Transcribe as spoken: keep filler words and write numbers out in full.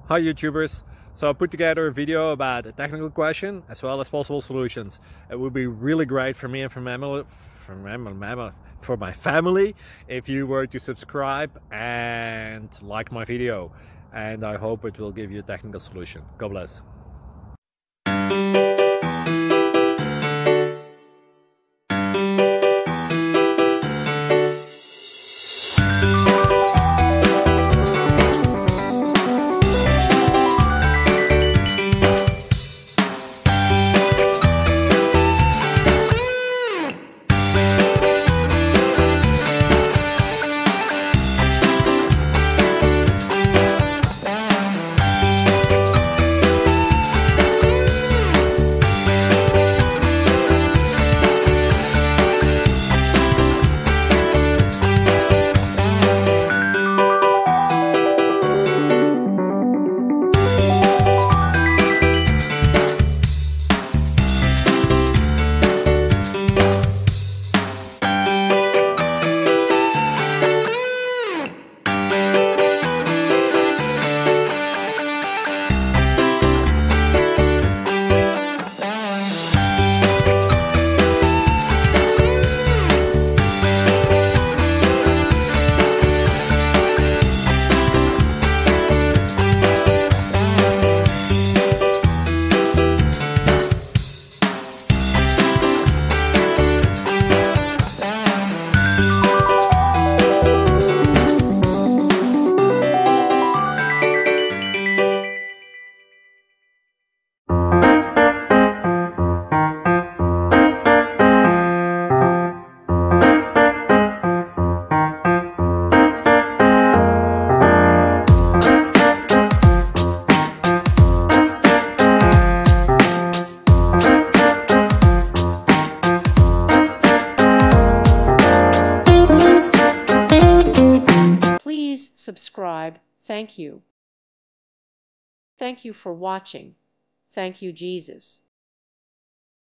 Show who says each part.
Speaker 1: Hi YouTubers! So I put together a video about a technical question as well as possible solutions. It would be really great for me and for, mammal, for, mammal, for my family if you were to subscribe and like my video. And I hope it will give you a technical solution. God bless.
Speaker 2: Please subscribe. Thank you. Thank you for watching. Thank you, Jesus.